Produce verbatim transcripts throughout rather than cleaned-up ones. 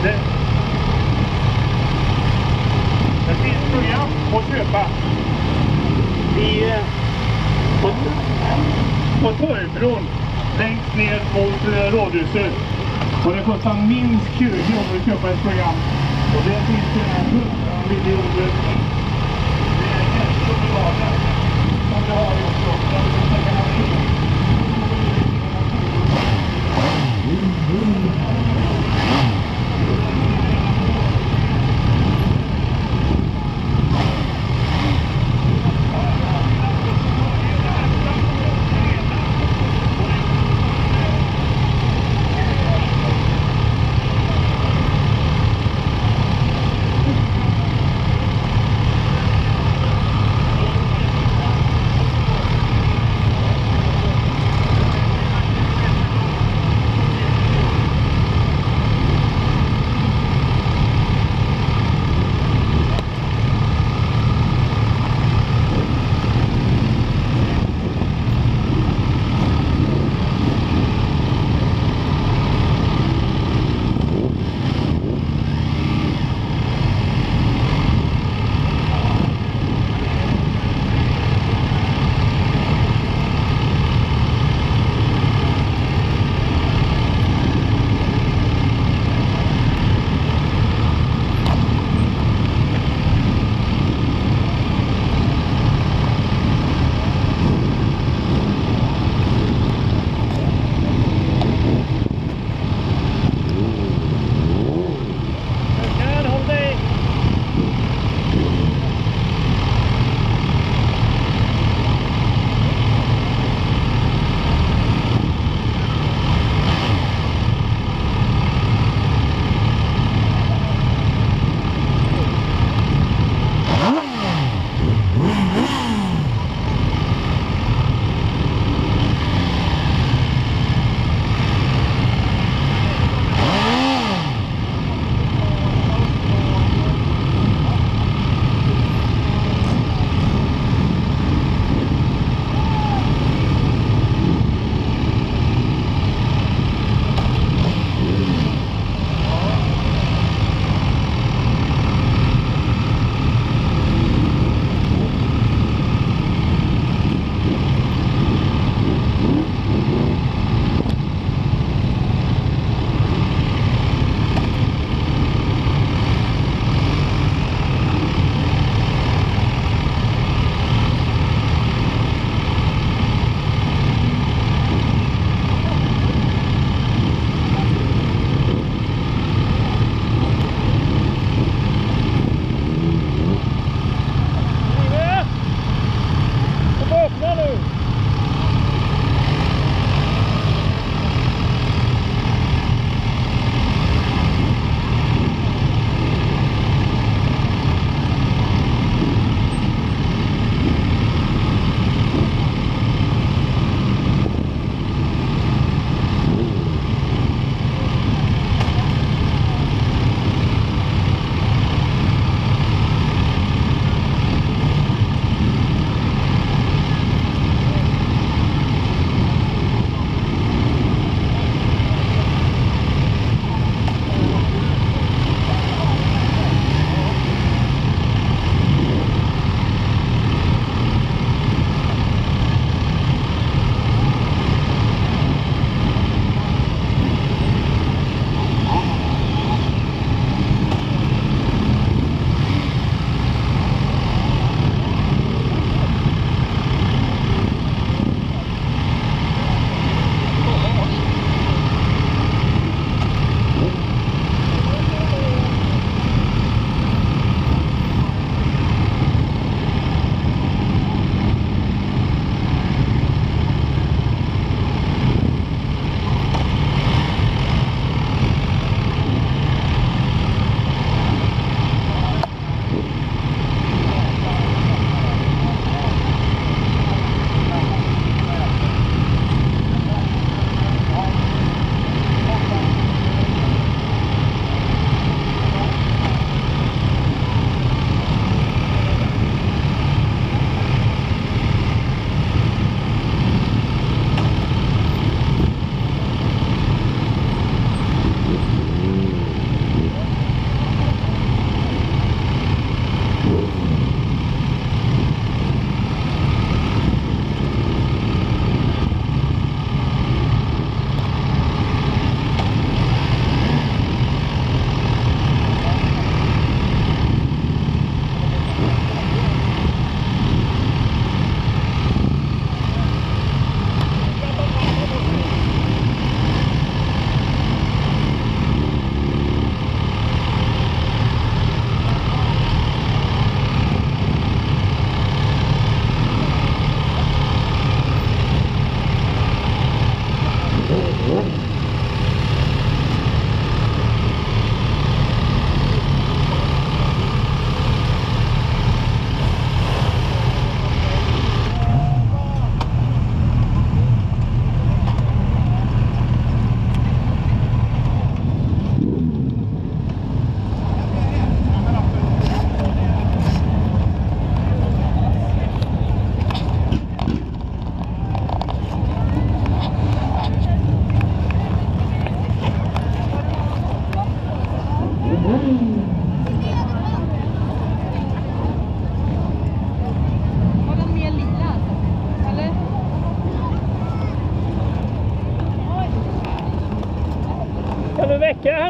Det, det finns program att köpa i, på, på Torgbron längst ner mot eh, rådhuset. Och det kostar minst tjugo kronor att köpa ett program. Och det finns det här hundra miljoner. Det är hälsovården som det har gjort också. Det kan man se.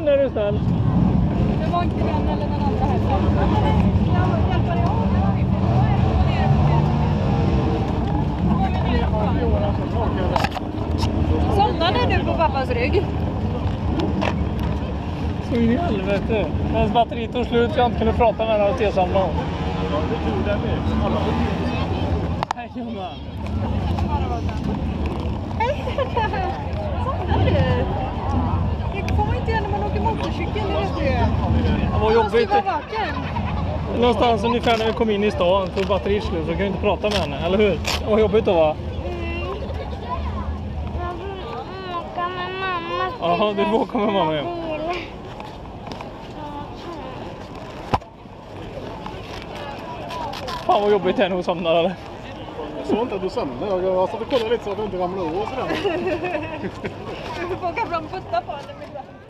den är du snäll. Det var inte den eller den andra här. Jag hjälper dig av. Somnade du på pappas rygg? Så in i helvete. Hennes batteri tog slut så jag inte kunde prata med henne och tesamla om. Hej Jonna. Hej! Somnade du? Det får man inte göra när man åker motorcykel, det vet du. Det var jobbigt. Du måste vara vaken. Någonstans ungefär när vi kom in i stan tog batteri slut så jag kunde inte prata med henne, eller hur? Det var jobbigt då va? Åka med mamma. Jaha, du får åka med mamma ja. Fan vad jobbigt det är när hon somnar eller? Jag såg inte att du somnade. Jag satt och kollade lite så att du inte ramlade av och sådär. Du får kanske putta på henne.